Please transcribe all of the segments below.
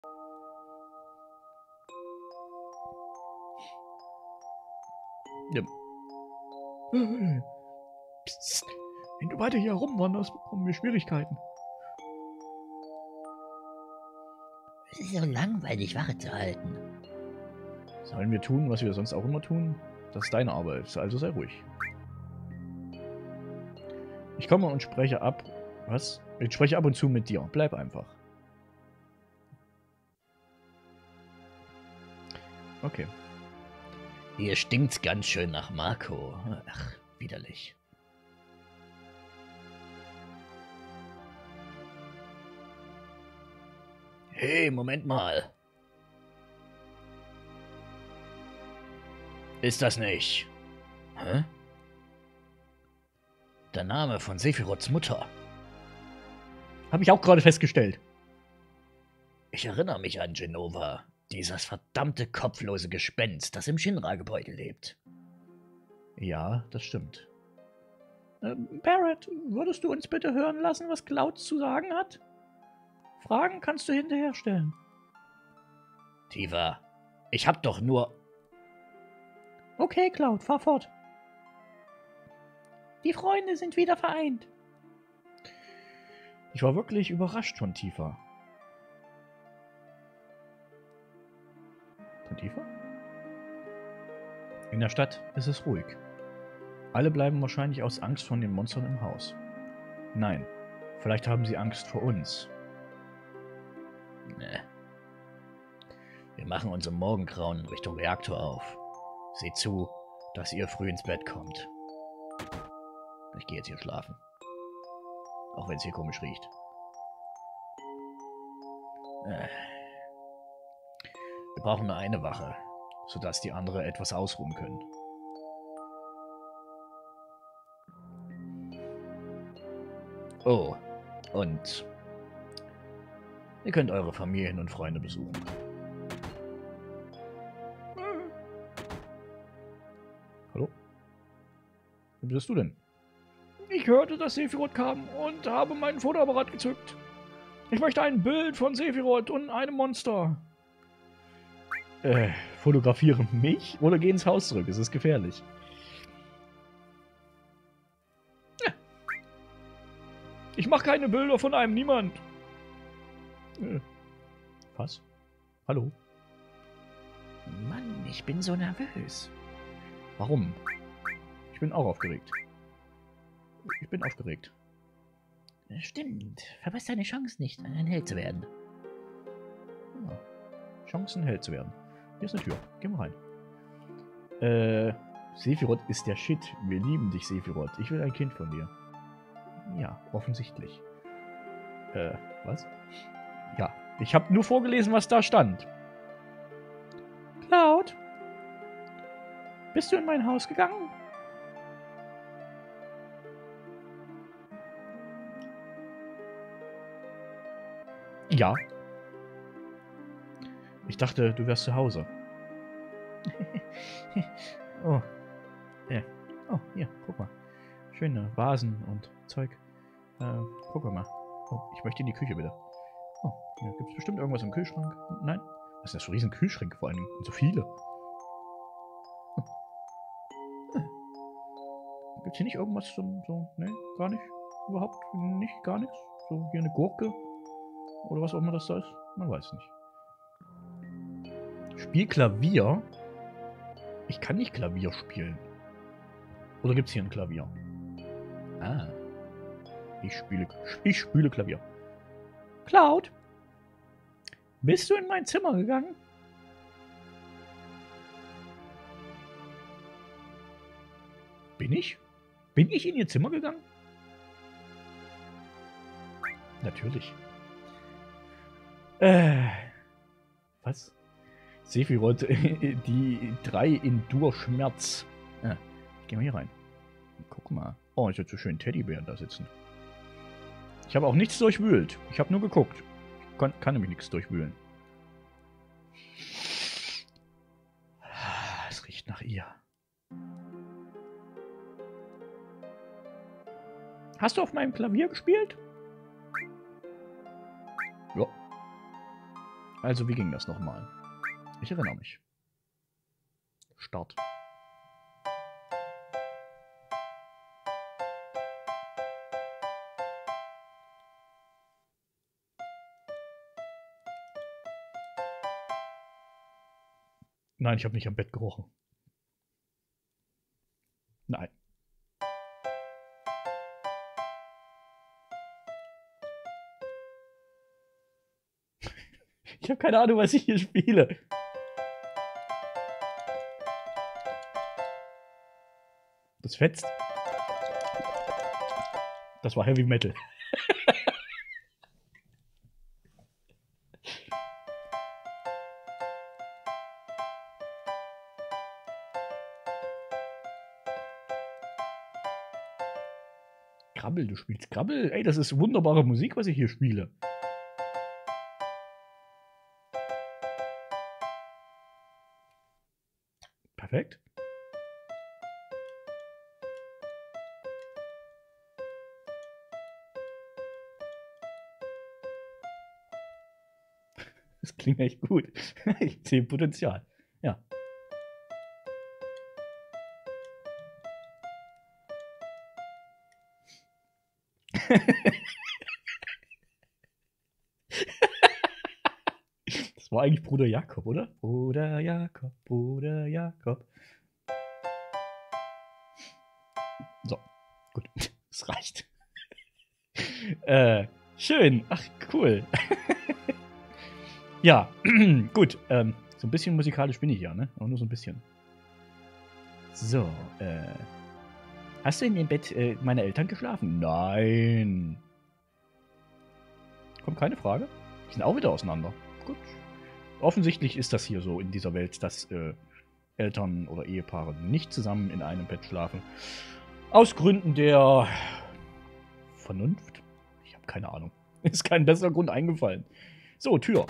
Ja. Psst. Wenn du weiter hier herumwanderst, bekommen wir Schwierigkeiten. Es ist so langweilig, Wache zu halten. Sollen wir tun, was wir sonst auch immer tun? Das ist deine Arbeit, also sei ruhig. Ich komme und spreche ab. Was? Ich spreche ab und zu mit dir. Bleib einfach. Okay. Hier stinkt's ganz schön nach Marco. Ach, widerlich. Hey, Moment mal. Ist das nicht? Hä? Der Name von Sephiroths Mutter. Habe ich auch gerade festgestellt. Ich erinnere mich an Genova. Dieses verdammte kopflose Gespenst, das im Shinra-Gebäude lebt. Ja, das stimmt. Barrett, würdest du uns bitte hören lassen, was Cloud zu sagen hat? Fragen kannst du hinterher stellen. Tifa, ich hab doch nur... Okay, Cloud, fahr fort. Die Freunde sind wieder vereint. Ich war wirklich überrascht von Tifa. Von Tifa? In der Stadt ist es ruhig. Alle bleiben wahrscheinlich aus Angst vor den Monstern im Haus. Nein, vielleicht haben sie Angst vor uns. Ne. Wir machen uns im Morgengrauen in Richtung Reaktor auf. Seht zu, dass ihr früh ins Bett kommt. Ich gehe jetzt hier schlafen. Auch wenn es hier komisch riecht. Wir brauchen nur eine Wache, sodass die andere etwas ausruhen können. Oh, und ihr könnt eure Familien und Freunde besuchen. Hallo? Wie bist du denn? Ich hörte, dass Sephiroth kam und habe meinen Fotoapparat gezückt. Ich möchte ein Bild von Sephiroth und einem Monster. Fotografieren mich oder geh ins Haus zurück? Es ist gefährlich. Ich mache keine Bilder von einem Niemand. Was? Hallo? Mann, ich bin so nervös. Warum? Ich bin auch aufgeregt. Ich bin aufgeregt. Stimmt. Verpasst deine Chance nicht, ein Held zu werden. Ja. Chancen, Held zu werden. Hier ist eine Tür. Geh mal rein. Sephiroth ist der Shit. Wir lieben dich, Sephiroth. Ich will ein Kind von dir. Ja, offensichtlich. Was? Ja, ich habe nur vorgelesen, was da stand. Cloud? Bist du in mein Haus gegangen? Ja. Ich dachte, du wärst zu Hause. Oh. Oh, hier, guck mal. Schöne Vasen und Zeug. Guck mal. Oh, ich möchte in die Küche bitte. Oh, hier gibt es bestimmt irgendwas im Kühlschrank. Nein? Was sind das für riesen Kühlschränke vor allen Dingen? Und so viele. Gibt es hier nicht irgendwas zum so? Nee, gar nicht. Überhaupt nicht, gar nichts. So hier eine Gurke. Oder was auch immer das da ist. Man weiß nicht. Spiel Klavier? Ich kann nicht Klavier spielen. Oder gibt es hier ein Klavier? Ah. Ich spiele Klavier. Cloud? Bist du in mein Zimmer gegangen? Bin ich? Bin ich in ihr Zimmer gegangen? Natürlich. Was? Sephiroth, die 3 in Durchschmerz. Ich geh mal hier rein. Guck mal. Oh, ist jetzt so schön Teddybären da sitzen. Ich habe auch nichts durchwühlt. Ich habe nur geguckt. Ich kann nämlich nichts durchwühlen. Es riecht nach ihr. Hast du auf meinem Klavier gespielt? Ja. Also, wie ging das nochmal? Ich erinnere mich. Start. Nein, ich habe nicht am Bett gerochen. Nein. Ich habe keine Ahnung, was ich hier spiele. Das fetzt. Das war Heavy Metal. Krabbel, du spielst Krabbel? Ey, das ist wunderbare Musik, was ich hier spiele. Perfekt. Das klingt echt gut. Ich sehe Potenzial. Ja. Das war eigentlich Bruder Jakob, oder? Bruder Jakob, Bruder Jakob. So, gut. Das reicht. Schön. Ach, cool. Ja, gut. So ein bisschen musikalisch bin ich ja, ne? Aber nur so ein bisschen. So, hast du in dem Bett meiner Eltern geschlafen? Nein. Kommt keine Frage. Die sind auch wieder auseinander. Gut. Offensichtlich ist das hier so in dieser Welt, dass Eltern oder Ehepaare nicht zusammen in einem Bett schlafen. Aus Gründen der Vernunft? Ich habe keine Ahnung. Ist kein besserer Grund eingefallen. So, Tür.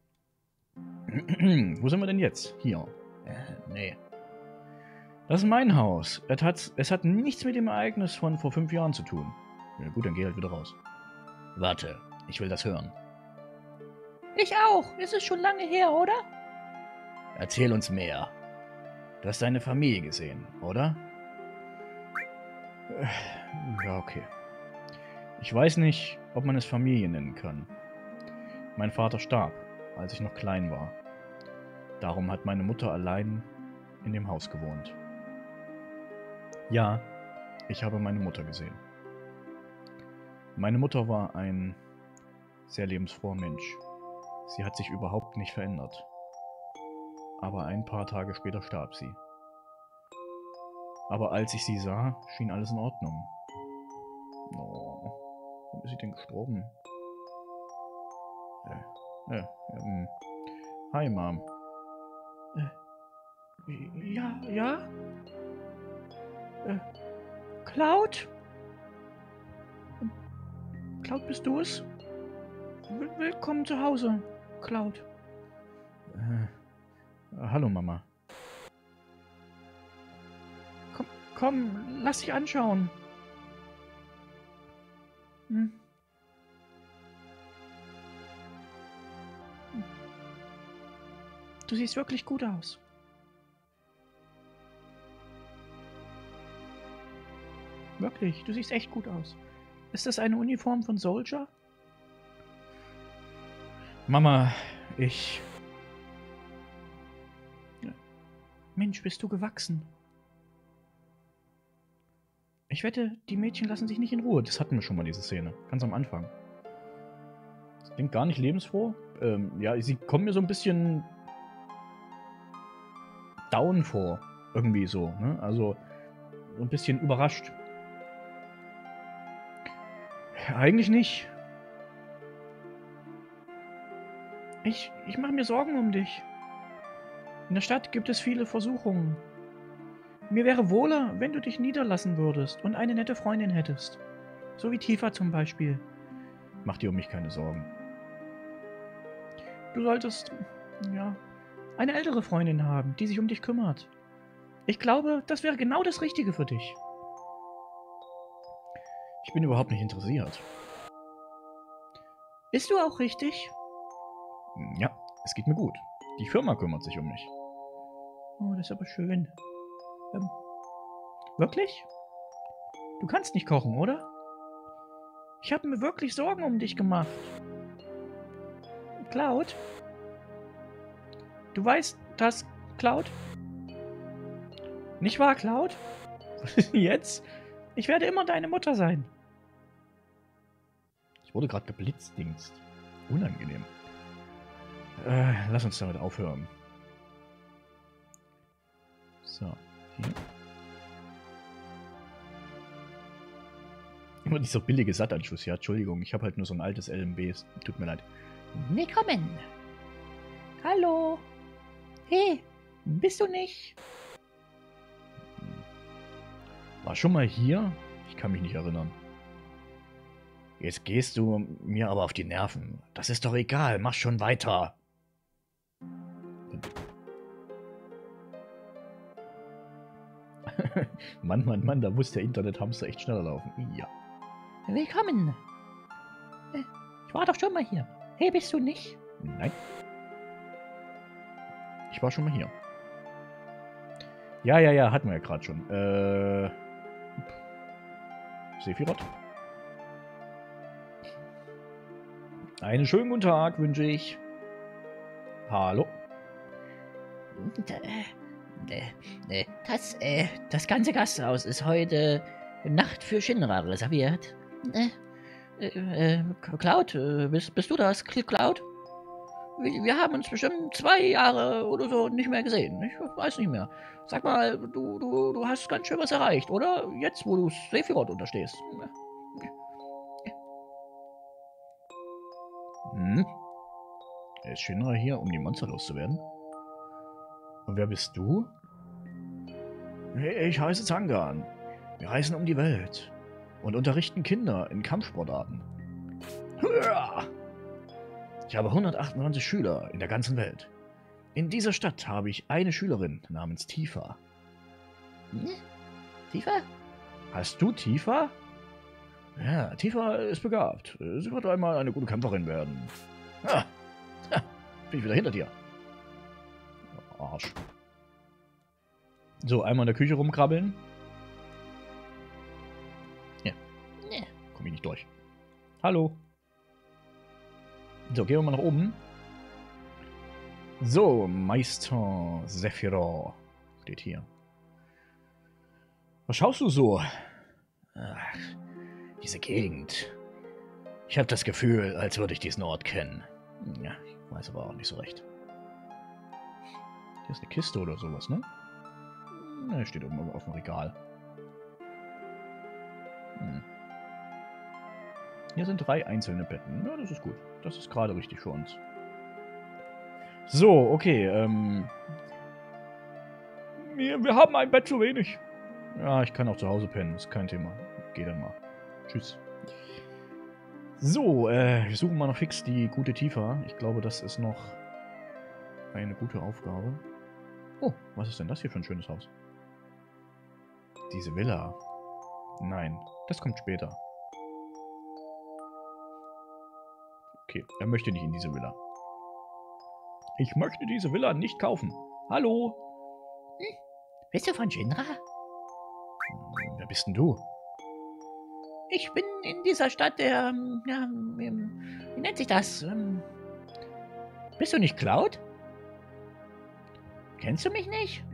Wo sind wir denn jetzt? Hier. Nee. Das ist mein Haus. Es hat nichts mit dem Ereignis von vor 5 Jahren zu tun. Ja, gut, dann geh halt wieder raus. Warte, ich will das hören. Ich auch. Es ist schon lange her, oder? Erzähl uns mehr. Du hast deine Familie gesehen, oder? Ja, okay. Ich weiß nicht, ob man es Familie nennen kann. Mein Vater starb, als ich noch klein war. Darum hat meine Mutter allein in dem Haus gewohnt. Ja, ich habe meine Mutter gesehen. Meine Mutter war ein sehr lebensfroher Mensch. Sie hat sich überhaupt nicht verändert. Aber ein paar Tage später starb sie. Aber als ich sie sah, schien alles in Ordnung. Oh, warum ist sie denn gestorben? Hi, Mom. Ja, ja? Cloud? Cloud, bist du es? Willkommen zu Hause, Cloud. Hallo, Mama. Komm, lass dich anschauen. Hm. Du siehst wirklich gut aus. Wirklich, du siehst echt gut aus. Ist das eine Uniform von Soldier? Mama, ich... Mensch, bist du gewachsen. Ich wette, die Mädchen lassen sich nicht in Ruhe. Das hatten wir schon mal, diese Szene. Ganz am Anfang. Das klingt gar nicht lebensfroh. Ja, sie kommen mir so ein bisschen down vor. Irgendwie so, ne? Also, so ein bisschen überrascht. Eigentlich nicht. Ich mache mir Sorgen um dich. In der Stadt gibt es viele Versuchungen. Mir wäre wohler, wenn du dich niederlassen würdest und eine nette Freundin hättest. So wie Tifa zum Beispiel. Mach dir um mich keine Sorgen. Du solltest, ja, eine ältere Freundin haben, die sich um dich kümmert. Ich glaube, das wäre genau das Richtige für dich. Ich bin überhaupt nicht interessiert. Bist du auch richtig? Ja, Es geht mir gut. Die Firma kümmert sich um mich. Oh, das ist aber schön. Wirklich? Du kannst nicht kochen, oder? Ich habe mir wirklich Sorgen um dich gemacht. Cloud? Du weißt, dass Cloud? Nicht wahr, Cloud? Jetzt? Ich werde immer deine Mutter sein. Ich wurde gerade geblitzdingst. Unangenehm. Lass uns damit aufhören. So, hier. Immer dieser billige Sattanschluss. Ja, Entschuldigung, ich habe halt nur so ein altes LMB. Tut mir leid. Willkommen. Hallo. Hey, bist du nicht? War schon mal hier? Ich kann mich nicht erinnern. Jetzt gehst du mir aber auf die Nerven. Das ist doch egal, mach schon weiter. Mann, da muss der Internethamster echt schneller laufen. Ja. Willkommen. Ich war doch schon mal hier. Hey, bist du nicht? Nein. Ich war schon mal hier. Ja, hatten wir ja gerade schon. Sephiroth. Einen schönen guten Tag wünsche ich. Hallo. Das ganze Gasthaus ist heute Nacht für Shinra reserviert. Cloud, bist du das, Cloud? Wir haben uns bestimmt 2 Jahre oder so nicht mehr gesehen. Ich weiß nicht mehr. Sag mal, du hast ganz schön was erreicht, oder? Jetzt, wo du Sephiroth unterstehst. Hm? Ist Shinra hier, um die Monster loszuwerden? Und wer bist du? Hey, ich heiße Zangan. Wir reisen um die Welt und unterrichten Kinder in Kampfsportarten. Ich habe 198 Schüler in der ganzen Welt. In dieser Stadt habe ich eine Schülerin namens Tifa. Tifa? Hast du Tifa? Ja, Tifa ist begabt. Sie wird einmal eine gute Kämpferin werden. Bin ich wieder hinter dir. Arsch. So, einmal in der Küche rumkrabbeln. Ja. Komm ich nicht durch. Hallo. So, gehen wir mal nach oben. So, Meister Sephiroth steht hier. Was schaust du so? Ach, diese Gegend. Ich habe das Gefühl, als würde ich diesen Ort kennen. Ja, ich weiß aber auch nicht so recht. Hier ist eine Kiste oder sowas, ne? Ne, steht oben auf dem Regal. Hier sind 3 einzelne Betten. Ja, das ist gut. Das ist gerade richtig für uns. So, okay, wir haben ein Bett zu wenig. Ja, ich kann auch zu Hause pennen. Ist kein Thema. Geh dann mal. Tschüss. So, wir suchen mal noch fix die gute Tifa. Ich glaube, das ist noch eine gute Aufgabe. Oh, was ist denn das hier für ein schönes Haus? Diese Villa. Nein, das kommt später. Okay, er möchte nicht in diese Villa. Ich möchte diese Villa nicht kaufen. Hallo? Bist du von Shinra? Wer bist denn du? Ich bin in dieser Stadt wie nennt sich das? Bist du nicht Cloud? Kennst du mich nicht?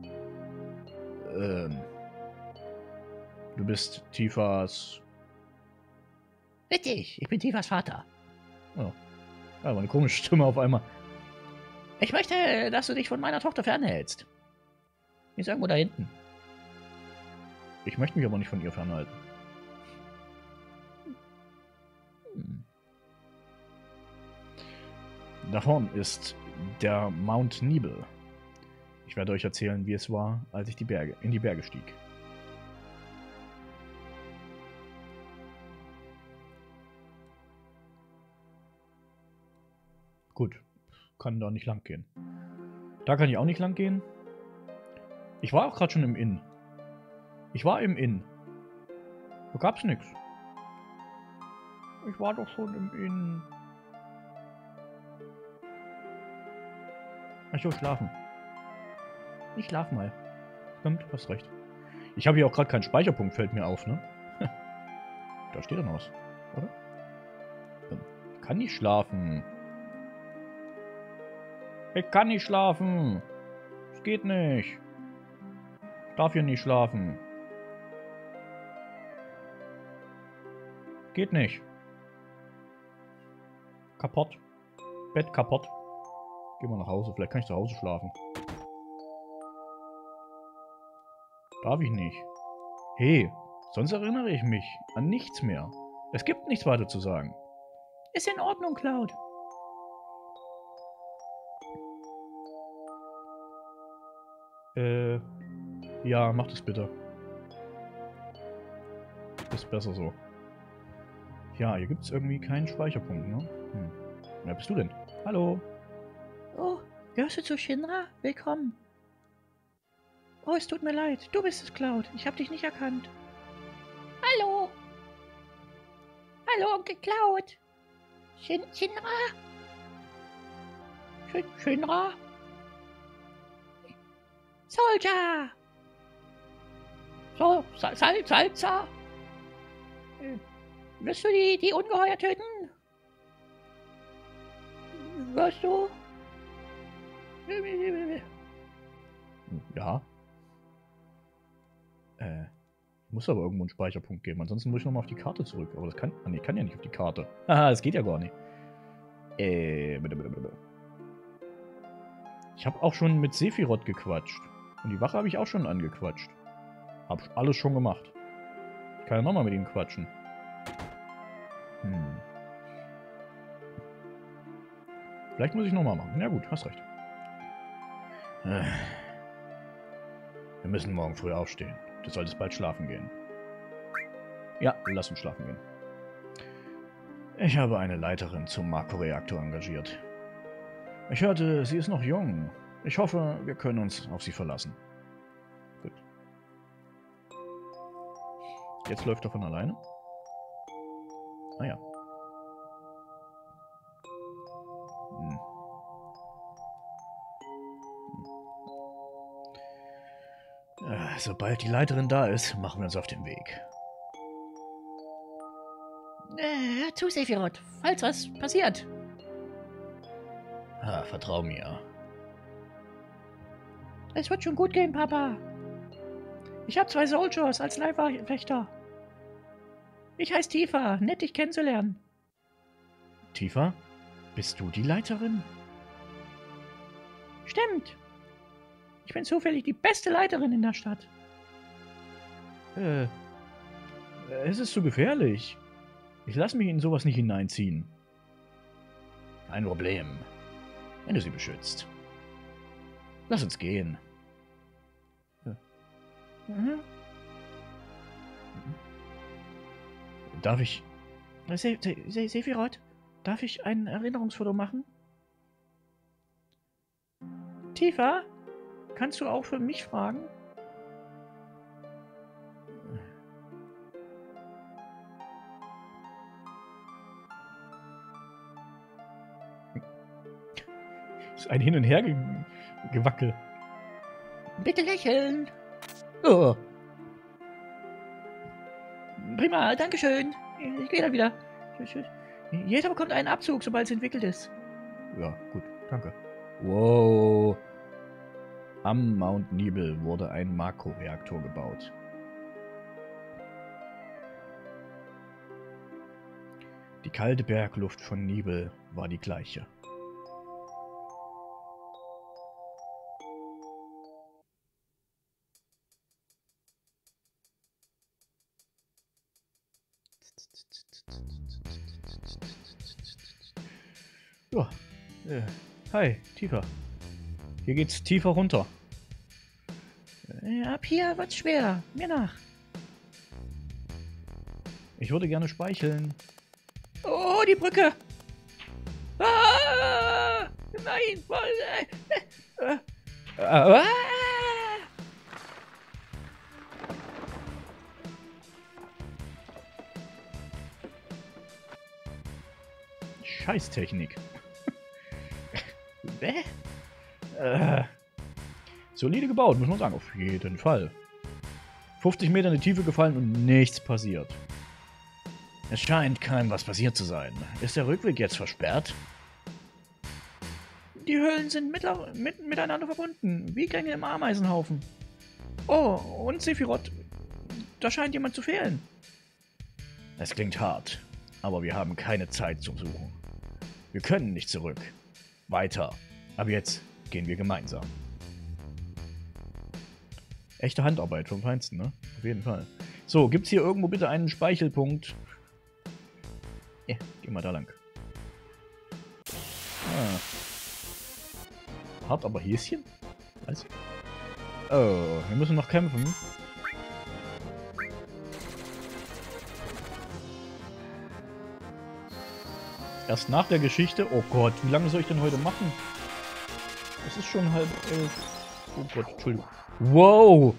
Du bist Tifas... Richtig, ich bin Tifas Vater. Oh. Aber eine komische Stimme auf einmal. Ich möchte, dass du dich von meiner Tochter fernhältst. Die ist irgendwo da hinten. Ich möchte mich aber nicht von ihr fernhalten. Da vorn ist der Mount Nibel. Ich werde euch erzählen, wie es war, als ich in die Berge stieg. Gut, kann da nicht lang gehen. Da kann ich auch nicht lang gehen. Ich war auch gerade schon im Inn. Ich war im Inn. Da gab's nichts. Ich war doch schon im Inn. Ach so, schlafen. Ich schlaf mal. Stimmt, hast recht. Ich habe hier auch gerade keinen Speicherpunkt, fällt mir auf, ne? Da steht doch noch was, oder? Ich kann nicht schlafen. Ich kann nicht schlafen. Es geht nicht. Ich darf hier nicht schlafen. Geht nicht. Kaputt. Bett kaputt. Gehen wir nach Hause. Vielleicht kann ich zu Hause schlafen. Darf ich nicht. Hey, sonst erinnere ich mich an nichts mehr. Es gibt nichts weiter zu sagen. Ist in Ordnung, Cloud. Ja, mach das bitte. Ist besser so. Ja, hier gibt es irgendwie keinen Speicherpunkt, ne? Wer bist du denn? Hallo? Oh, gehörst du zu Shinra? Willkommen. Oh, es tut mir leid. Du bist es, Cloud. Ich habe dich nicht erkannt. Hallo. Hallo, Onkel Cloud. Shinra? Shinra? Soldier! So, Salza! Wirst du die Ungeheuer töten? Wirst du? Ja. Muss aber irgendwo einen Speicherpunkt geben, ansonsten muss ich nochmal auf die Karte zurück. Aber das kann. Nee, kann ja nicht auf die Karte. Haha, das geht ja gar nicht. Ich habe auch schon mit Sephiroth gequatscht. Und die Wache habe ich auch schon angequatscht. Hab alles schon gemacht. Ich kann ja nochmal mit ihm quatschen. Vielleicht muss ich nochmal machen. Ja gut, hast recht. Wir müssen morgen früh aufstehen. Du solltest bald schlafen gehen. Ja, lass uns schlafen gehen. Ich habe eine Leiterin zum Makroreaktor engagiert. Ich hörte, sie ist noch jung. Ich hoffe, wir können uns auf sie verlassen. Gut. Jetzt läuft er von alleine. Ah ja. Sobald die Leiterin da ist, machen wir uns auf den Weg. Hör zu, Sephiroth, falls was passiert. Vertrau mir. Es wird schon gut gehen, Papa. Ich habe 2 Soldiers als Leibwächter. Ich heiße Tifa, nett dich kennenzulernen. Tifa? Bist du die Leiterin? Stimmt. Ich bin zufällig die beste Leiterin in der Stadt. Es ist zu gefährlich. Ich lasse mich in sowas nicht hineinziehen. Kein Problem. Wenn du sie beschützt. Lass uns gehen. Darf ich... Sephiroth, darf ich ein Erinnerungsfoto machen? Tifa, kannst du auch für mich fragen? Das ist ein Hin- und Her gewackel. Bitte lächeln. Oh. Prima, dankeschön. Ich gehe dann wieder. Jeder bekommt einen Abzug, sobald es entwickelt ist. Ja, gut, danke. Wow. Am Mount Nibel wurde ein Makroreaktor gebaut. Die kalte Bergluft von Nibel war die gleiche. Ja, hi, Tifa. Hier geht's tiefer runter. Ab hier wird's schwer. Mir nach. Ich würde gerne speicheln. Oh, die Brücke! Ah, nein! Scheißtechnik. Solide gebaut, muss man sagen. Auf jeden Fall. 50 Meter in die Tiefe gefallen und nichts passiert. Es scheint keinem was passiert zu sein. Ist der Rückweg jetzt versperrt? Die Höhlen sind miteinander verbunden, wie Gänge im Ameisenhaufen. Oh, und Sephiroth, da scheint jemand zu fehlen. Es klingt hart, aber wir haben keine Zeit zum Suchen. Wir können nicht zurück. Weiter. Aber jetzt gehen wir gemeinsam. Echte Handarbeit vom Feinsten, ne? Auf jeden Fall. So, gibt's hier irgendwo bitte einen Speichelpunkt? Ja, geh mal da lang. Ah. Hart, aber Häschen? Was? Oh, wir müssen noch kämpfen. Erst nach der Geschichte. Oh Gott, wie lange soll ich denn heute machen? Es ist schon 10:30. Oh Gott, Entschuldigung. Wow!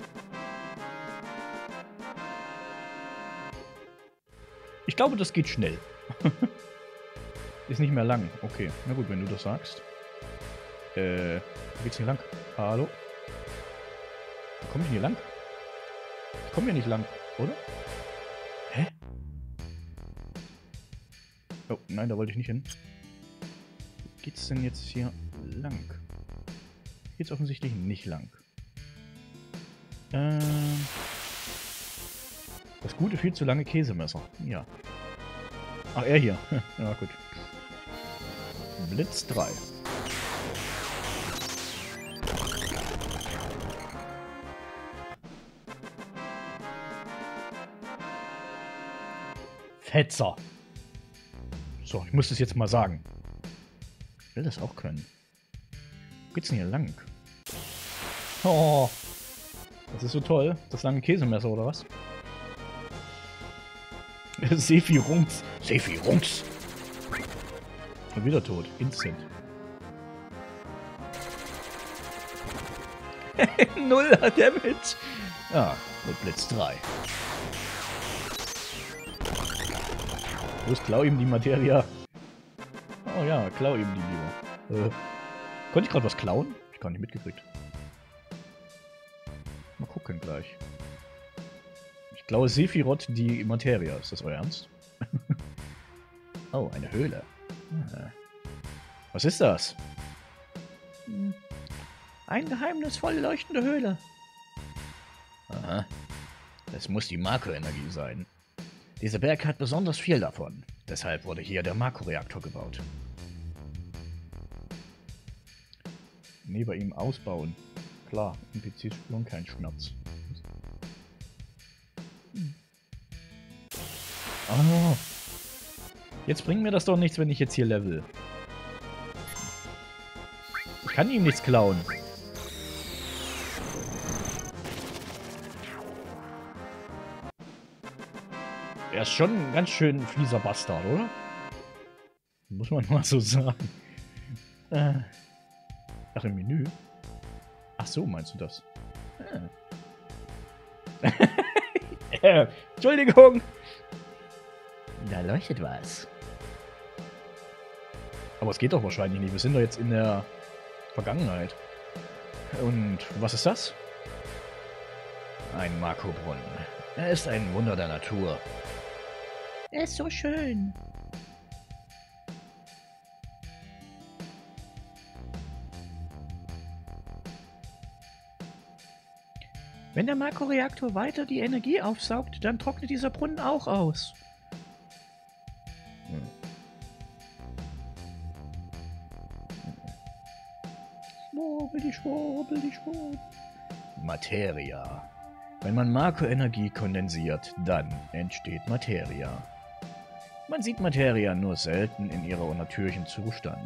Ich glaube, das geht schnell. Ist nicht mehr lang. Okay, na gut, wenn du das sagst. Wo geht's hier lang? Hallo? Wo komme ich denn hier lang? Ich komme hier nicht lang, oder? Hä? Oh, nein, da wollte ich nicht hin. Wo geht's denn jetzt hier lang? Geht's offensichtlich nicht lang. Das gute, viel zu lange Käsemesser. Ja. Ach, er hier. Ja, gut. Blitz 3. Fetzer. So, ich muss das jetzt mal sagen. Ich will das auch können. Wo geht's denn hier lang? Oh. Das ist so toll. Das lange Käsemesser, oder was? Sephirungs. Sephirungs! Und wieder tot. Instant. 0 Damage. Ja, mit Blitz 3. Los, klau ihm die Materia. Oh ja, klau ihm die lieber. Konnte ich gerade was klauen? Ich gar nicht mitgekriegt. Mal gucken gleich. Ich klaue Sephiroth die Materia. Ist das euer Ernst? Oh, eine Höhle. Was ist das? Eine geheimnisvolle leuchtende Höhle. Aha. Das muss die Marco-Energie sein. Dieser Berg hat besonders viel davon. Deshalb wurde hier der Marco-Reaktor gebaut. Nee, bei ihm ausbauen. Klar, NPCs spüren keinen Schmerz. Oh. Jetzt bringt mir das doch nichts, wenn ich jetzt hier level. Ich kann ihm nichts klauen. Er ist schon ein ganz schön fieser Bastard, oder? Muss man mal so sagen. Ach, im Menü? Ach so, meinst du das? Entschuldigung! Da leuchtet was. Aber es geht doch wahrscheinlich nicht. Wir sind doch jetzt in der Vergangenheit. Und was ist das? Ein Marco-Brunnen. Er ist ein Wunder der Natur. Er ist so schön. Wenn der Marco-Reaktor weiter die Energie aufsaugt, dann trocknet dieser Brunnen auch aus. Schwurbeli-schwurbeli-schwurb. Materia. Wenn man Marco-Energie kondensiert, dann entsteht Materia. Man sieht Materia nur selten in ihrer unnatürlichen Zustand.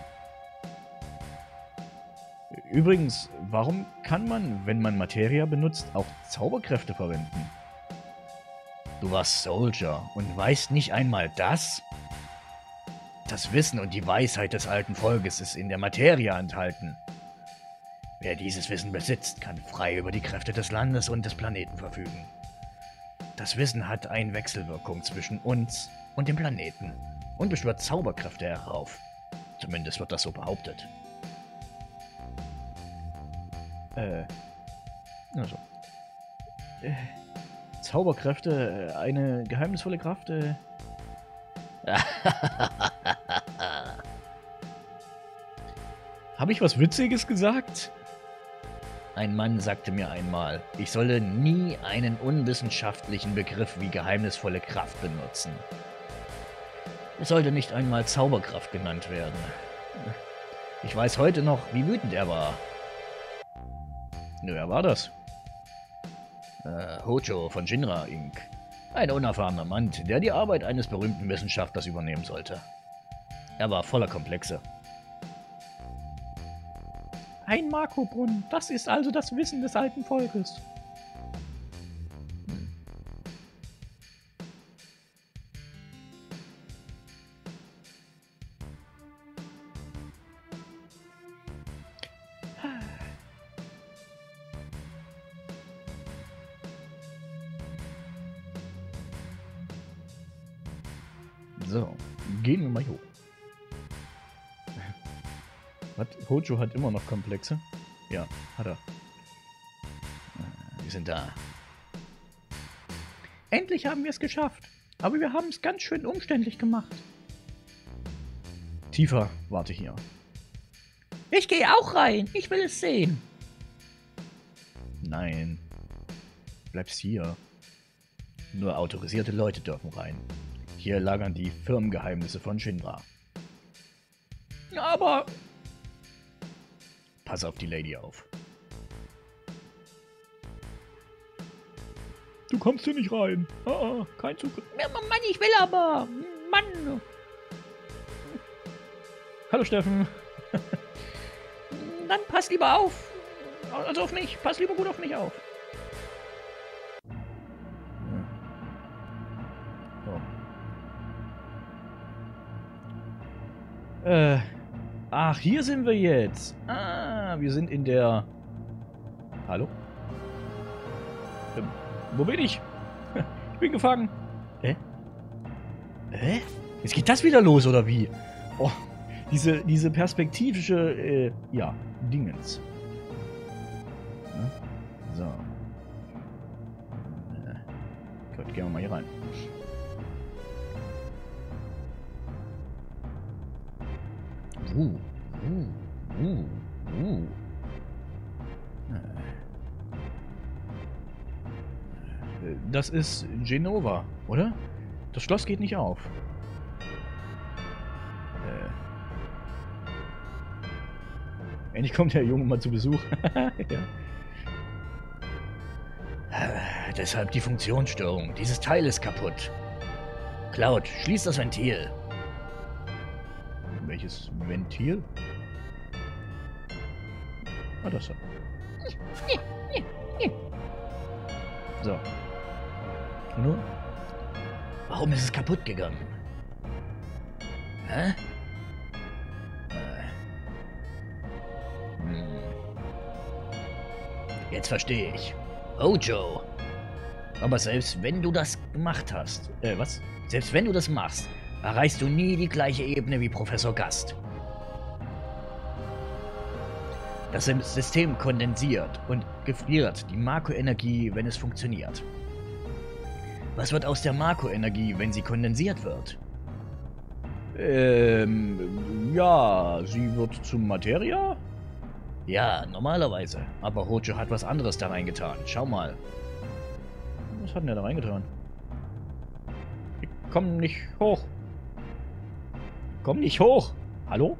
Übrigens, warum kann man, wenn man Materia benutzt, auch Zauberkräfte verwenden? Du warst Soldier und weißt nicht einmal das? Das Wissen und die Weisheit des alten Volkes ist in der Materia enthalten. Wer dieses Wissen besitzt, kann frei über die Kräfte des Landes und des Planeten verfügen. Das Wissen hat eine Wechselwirkung zwischen uns und dem Planeten und beschwört Zauberkräfte herauf. Zumindest wird das so behauptet. Also. Zauberkräfte, eine geheimnisvolle Kraft, Habe ich was Witziges gesagt? Ein Mann sagte mir einmal, ich solle nie einen unwissenschaftlichen Begriff wie geheimnisvolle Kraft benutzen. Es sollte nicht einmal Zauberkraft genannt werden. Ich weiß heute noch, wie wütend er war. Wer war das? Hojo von Shinra Inc. Ein unerfahrener Mann, der die Arbeit eines berühmten Wissenschaftlers übernehmen sollte. Er war voller Komplexe. Ein Makobrunnen, das ist also das Wissen des alten Volkes. So, gehen wir mal hoch. Hojo hat immer noch Komplexe? Ja, hat er. Wir sind da. Endlich haben wir es geschafft. Aber wir haben es ganz schön umständlich gemacht. Tifa, warte hier. Ich gehe auch rein. Ich will es sehen. Nein. Bleibst hier. Nur autorisierte Leute dürfen rein. Hier lagern die Firmengeheimnisse von Shinra. Aber... Pass auf die Lady auf. Du kommst hier nicht rein. Kein Zugriff. Ja, Mann, ich will aber. Mann. Hallo Steffen. Dann pass lieber auf. Also auf mich. Pass lieber gut auf mich auf. Oh. Ach, hier sind wir jetzt. Wir sind in der... Hallo? Wo bin ich? Ich bin gefangen. Jetzt geht das wieder los, oder wie? Oh, diese perspektivische, ja, Dingens. So. Gut, gehen wir mal hier rein. Das ist Genova, oder? Das Schloss geht nicht auf. Endlich kommt der Junge mal zu Besuch. Ja. Deshalb die Funktionsstörung. Dieses Teil ist kaputt. Cloud, schließ das Ventil. Welches Ventil? Ah, das da. So. Und nun? Warum ist es kaputt gegangen? Hä? Jetzt verstehe ich. Hojo. Aber selbst wenn du das gemacht hast... Was? Selbst wenn du das machst, erreichst du nie die gleiche Ebene wie Professor Gast. Das System kondensiert und gefriert die Marco-Energie, wenn es funktioniert. Was wird aus der Marco-Energie, wenn sie kondensiert wird? Ja, sie wird zum Materia? Ja, normalerweise. Aber Hojo hat was anderes da reingetan. Schau mal. Was hat denn der da reingetan? Ich komm nicht hoch. Komm nicht hoch. Hallo?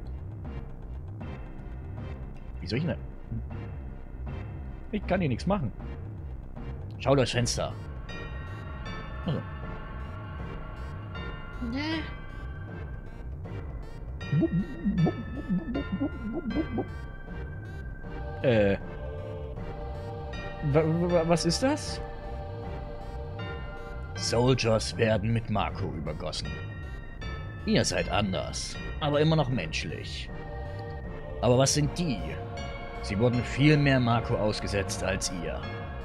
Wie soll ich denn? Ich kann hier nichts machen. Schau durchs Fenster. Also. Was ist das? Soldiers werden mit Marco übergossen. Ihr seid anders, aber immer noch menschlich. Aber was sind die? Sie wurden viel mehr Marco ausgesetzt als ihr.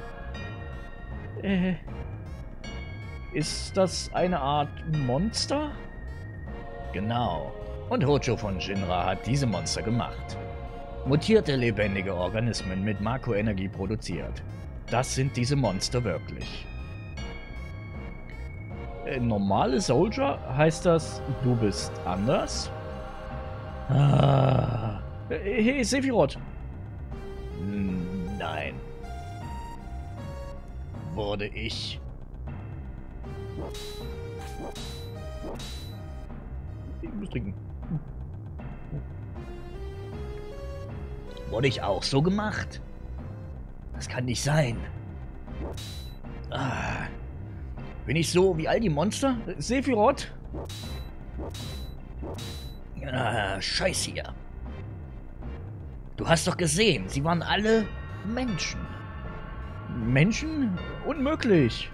Ist das eine Art Monster? Genau. Und Hojo von Shinra hat diese Monster gemacht. Mutierte lebendige Organismen mit Makroenergie produziert. Das sind diese Monster wirklich. Normale Soldier heißt das, du bist anders? Hey, Sephiroth. Nein. Wurde ich. Ich muss trinken. Wurde ich auch so gemacht? Das kann nicht sein. Bin ich so wie all die Monster? Sephiroth? Scheiß hier. Du hast doch gesehen, sie waren alle Menschen. Menschen? Unmöglich.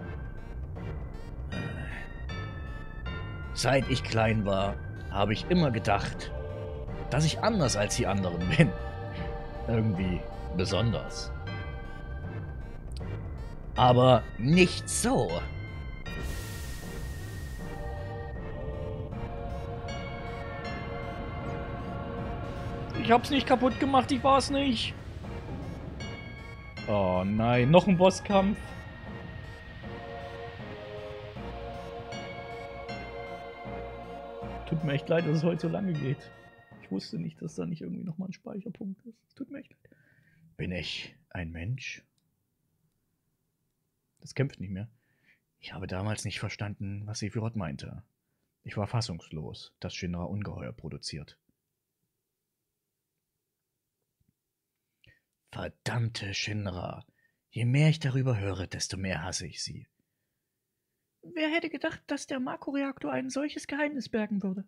Seit ich klein war, habe ich immer gedacht, dass ich anders als die anderen bin. Irgendwie besonders. Aber nicht so. Ich hab's nicht kaputt gemacht, ich war's nicht. Oh nein, noch ein Bosskampf. Tut mir echt leid, dass es heute so lange geht. Ich wusste nicht, dass da nicht irgendwie nochmal ein Speicherpunkt ist. Tut mir echt leid. Bin ich ein Mensch? Das kämpft nicht mehr. Ich habe damals nicht verstanden, was Sephiroth meinte. Ich war fassungslos, dass Shinra Ungeheuer produziert. Verdammte Shinra. Je mehr ich darüber höre, desto mehr hasse ich sie. Wer hätte gedacht, dass der Makroreaktor ein solches Geheimnis bergen würde?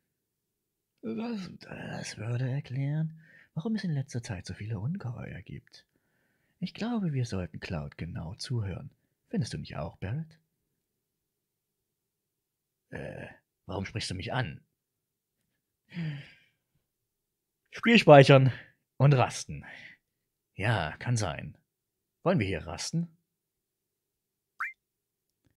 Das würde erklären, warum es in letzter Zeit so viele Ungeheuer gibt. Ich glaube, wir sollten Cloud genau zuhören. Findest du nicht auch, Barrett? Warum sprichst du mich an? Spiel speichern und rasten. Ja, kann sein. Wollen wir hier rasten?